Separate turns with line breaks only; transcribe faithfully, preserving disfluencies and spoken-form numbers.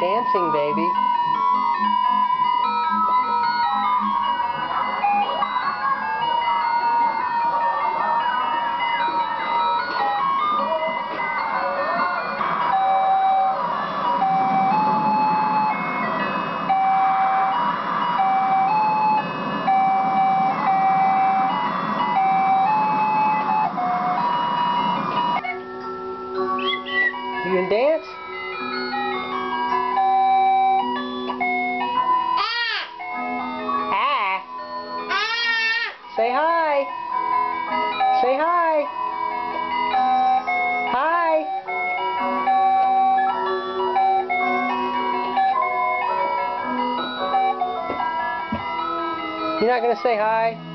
dancing, baby. You can dance? Ah. Say hi. Say hi. Hi. You're not going to say hi?